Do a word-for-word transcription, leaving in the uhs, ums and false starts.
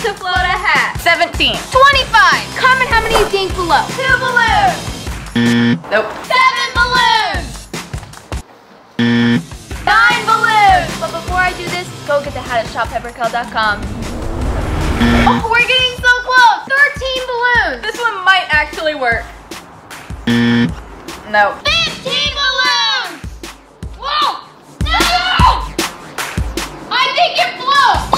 to float a hat? seventeen. twenty-five. Comment how many you think below. Two balloons. Nope. Seven balloons. Nine balloons. But before I do this, go get the hat at shop pepper kell dot com. Oh, we're getting so close. thirteen balloons. This one might actually work. No. fifteen balloons. Whoa. No. I think it flew.